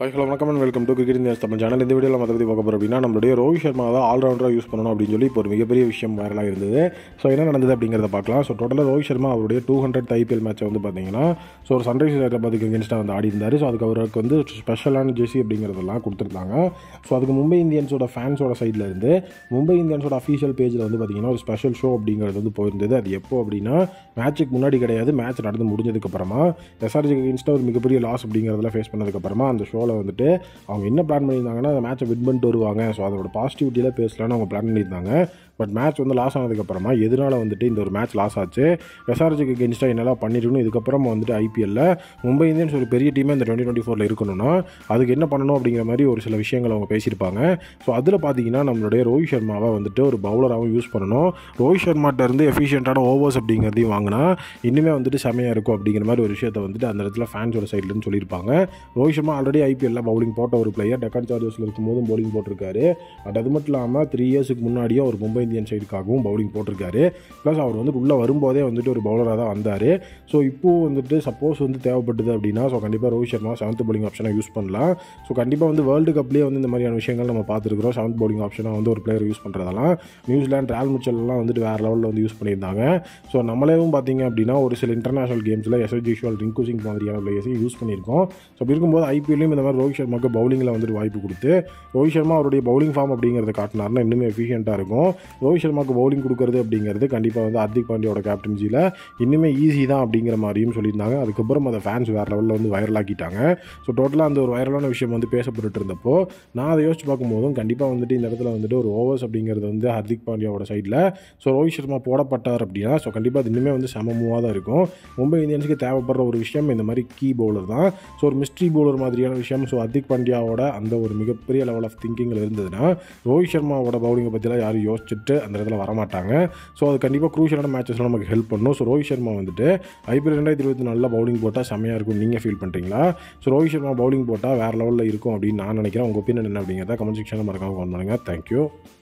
Hi hello வணக்கம் and welcome to cricket India Tamil channel. இந்த வீடியோவில் மற்ற பற்றி பார்க்க போகிறோம் அப்படின்னா நம்மளுடைய ரோஹித் சர்மா தான் ஆல்ரவுண்டராக யூஸ் பண்ணணும் அப்படின்னு சொல்லி இப்போ ஒரு மிகப்பெரிய விஷயம் வைரலாக இருந்தது. ஸோ என்ன நடந்தது அப்படிங்கிறத பார்க்கலாம். ஸோ டோட்டலாக ரோஹித் சர்மா அவருடைய 200th ஐபிஎல் மேட்சை வந்து பார்த்தீங்கன்னா ஸோ ஒரு சன்ரைசர்ஸ் ஹைதராபாத்துக்கு அகேன்ஸ்டாக வந்து ஆடி இருந்தார். ஸோ அதுக்கு அவருக்கு வந்து ஸ்பெஷலான ஜெர்சி அப்படிங்கிறதெல்லாம் கொடுத்துருந்தாங்க. ஸோ அதுக்கு மும்பை இந்தியன்ஸோட ஃபேன்ஸோட சைடில் இருந்து மும்பை இந்தியன்ஸோட அஃபீஷியல் பேஜில் வந்து பார்த்தீங்கன்னா ஒரு ஸ்பெஷல் ஷோ அப்படிங்கிறது வந்து போயிருந்தது. அது எப்போ அப்படின்னா மேட்சுக்கு முன்னாடி கிடையாது, மேட்ச் நடந்து முடிஞ்சதுக்கப்புறமா எஸ்ஆர்ஜிக்கு அகேன்ஸ்டாக ஒரு மிகப்பெரிய லாஸ் அப்படிங்கிறதெல்லாம் ஃபேஸ் பண்ணதுக்கப்புறமா அந்த ஷோவில் வந்துட்டு அவங்க என்ன பிளான் பண்ணியிருந்தாங்கன்னா அந்த மேட்சை வின் பண்ணிட்டு வருவாங்க. ஸோ அதோட பாசிட்டிவிட்டியில் பேசலான்னு அவங்க பிளான் பண்ணியிருந்தாங்க. பட் மேட்ச் வந்து லாஸ் ஆனதுக்கப்புறமா எதனால் வந்துட்டு இந்த ஒரு மேட்ச் லாஸ் ஆச்சு, எஸ்ஆர்ஜிக்கு அகேன்ஸ்டாக என்னெல்லாம் பண்ணிருக்கணும், இதுக்கப்புறம் வந்துட்டு ஐபிஎல்லில் மும்பை இந்தியன்ஸ் ஒரு பெரிய டீமாக இந்த 2024 இருக்கணும்னா அதுக்கு என்ன பண்ணணும் அப்படிங்கிற மாதிரி ஒரு சில விஷயங்கள் அவங்க பேசியிருப்பாங்க. ஸோ அதில் பார்த்தீங்கன்னா நம்மளுடைய ரோஹித் சர்மாவை வந்துட்டு ஒரு பவுலராகவும் யூஸ் பண்ணணும், ரோஹித் சர்மாட்ட இருந்து எஃபிஷியன்ட்டான ஓவர்ஸ் அப்படிங்கிறதையும் வாங்கினா இன்னுமே வந்துட்டு செமையாக இருக்கும் அப்படிங்கிற மாதிரி ஒரு விஷயத்தை வந்துட்டு அந்த இடத்துல ஃபேன்ஸோட சைட்லேருந்து சொல்லியிருப்பாங்க. ரோஹித் சர்மா ஆல்ரெடி ஐபிஎல்லில் பவுலிங் போட்ட ஒரு பிளேயர், டெக்கான் சார்ஜர்ஸில் இருக்கும்போதும் பவுலிங் போட்டிருக்காரு. பட் அது மட்டும் இல்லாமல் 3 இயர்ஸுக்கு முன்னாடியே ஒரு மும்பை இந்தியன் சைடுக்காகவும் பவுலிங் போட்டிருக்காரு. ப்ளஸ் அவர் வந்து உள்ளே வரும்போதே வந்துட்டு ஒரு பவுலராக தான் வந்தார். ஸோ இப்போது வந்துட்டு சப்போஸ் வந்து தேவைப்பட்டது அப்படின்னா ஸோ கண்டிப்பாக ரோஹித் சர்மா 7th பவுலிங் ஆப்ஷனாக யூஸ் பண்ணலாம். ஸோ கண்டிப்பாக வந்து வேர்ல்டு கப்லேயே வந்து இந்த மாதிரியான விஷயங்கள் நம்ம பார்த்துருக்குறோம். 7th பவுலிங் ஆப்ஷனாக வந்து ஒரு பிளேயர் யூஸ் பண்ணுறதெல்லாம் நியூசிலாந்து ரால் மிச்சல்லாம் வந்துட்டு வேறு லெவலில் வந்து யூஸ் பண்ணியிருந்தாங்க. ஸோ நம்மளேவும் பார்த்தீங்க அப்படின்னா ஒரு சில இன்டர்நேஷனல் கேம்ஸில் எஸ்எஸ்ஜிஷுவல் ரிங்கு சிங் மாதிரியான பிளேயர்ஸையும் யூஸ் பண்ணியிருக்கோம். ஸோ அப்படி இருக்கும்போது ஐபிஎல்லையும் இந்த மாதிரி ரோஹித் சர்மாவுக்கு பவுலிங்கில் வந்துட்டு வாய்ப்பு கொடுத்து ரோஹித் சர்மா அவருடைய பவுலிங் ஃபார்ம் அப்படிங்கிறத காட்டினார்னா இன்னுமே எஃபிஷியண்ட்டாக இருக்கும். ரோஹித் சர்மாவுக்கு பவுலிங் கொடுக்குறது அப்படிங்கிறது கண்டிப்பாக வந்து ஹார்திக் பாண்டியாவோட கேப்டன்சியில் இன்னுமே ஈஸி தான் அப்படிங்கிற மாதிரியும் சொல்லியிருந்தாங்க. அதுக்கப்புறம் அதை ஃபேன்ஸ் வேறு லெவலில் வந்து வைரலாக்கிட்டாங்க. ஸோ டோட்டலாக அந்த ஒரு வைரலான விஷயம் வந்து பேசப்பட்டு இருந்தப்போ நான் அதை யோசிச்சு பார்க்கும்போதும் கண்டிப்பாக வந்துட்டு இந்த இடத்துல வந்துட்டு ஒரு ஓவர்ஸ் அப்படிங்கிறது வந்து ஹார்திக் பாண்டியாவோட சைடில் ஸோ ரோஹித் சர்மா போடப்பட்டார் அப்படின்னா ஸோ கண்டிப்பாக அது இன்னுமே வந்து சமமாக தான் இருக்கும். மும்பை இந்தியன்ஸுக்கு தேவைப்படுற ஒரு விஷயம் இந்த மாதிரி கீ பவுலர் தான். ஸோ ஒரு மிஸ்ட்ரி பவுலர் மாதிரியான விஷயம். ஸோ ஹார்திக் பாண்டியாவோட அந்த ஒரு மிகப்பெரிய லெவல் ஆஃப் திங்கிங்கில் இருந்ததுன்னா ரோஹித் சர்மாவோட பவுலிங்கை பற்றிலாம் யாரும் யோசிச்சுட்டு அந்த இடத்துல வரமாட்டாங்க. ஸோ அது கண்டிப்பாக க்ரூஷியலான மேட்சஸ்லாம் நமக்கு ஹெல்ப் பண்ணும். ஸோ ரோஹித் சர்மா வந்துட்டு ஐபிஎல் 2024 பவுலிங் போட்டால் செம்மையாக இருக்கும் நீங்கள் ஃபீல் பண்ணுறீங்களா? ஸோ ரோஹித் சர்மா பவுலிங் போட்டால் வேறு லெவலில் இருக்கும் அப்படின்னு நான் நினைக்கிறேன். உங்கள் ஒப்பீனியன் என்ன அப்படிங்கிறத கமெண்ட் செக்ஷனில் மறக்காம கமெண்ட் பண்ணுங்கள். தேங்க்யூ.